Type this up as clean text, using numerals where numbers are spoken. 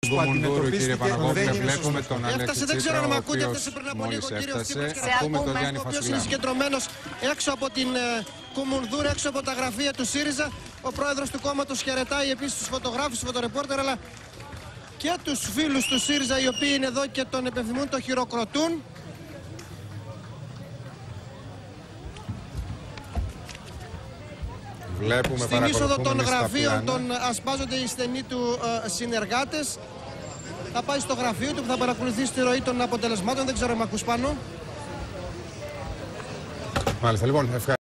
που αντιμετωπίστηκε δεν είναι σωστό. Έφτασε, δεν ξέρω αν με ακούτε, έφτασε πριν από λίγο ο κύριος Τσίπρας Κατσαρόπουλος, ο οποίος είναι συγκεντρωμένος έξω από την Κουμουνδούρα, έξω από τα γραφεία του ΣΥΡΙΖΑ. Ο πρόεδρος του κόμματος χαιρετάει επίσης τους φωτογράφους, τους φωτορεπόρτερ, αλλά και τους φίλους του ΣΥΡΙΖΑ, οι οποίοι είναι εδώ και τον επενθυμούν, τον χειροκροτούν. Στην είσοδο των γραφείων τον ασπάζονται οι στενοί του συνεργάτες. Θα πάει στο γραφείο του που θα παρακολουθεί τη ροή των αποτελεσμάτων. Δεν ξέρω αν με ακούς πάνω. Μάλιστα, λοιπόν, ευχαριστώ.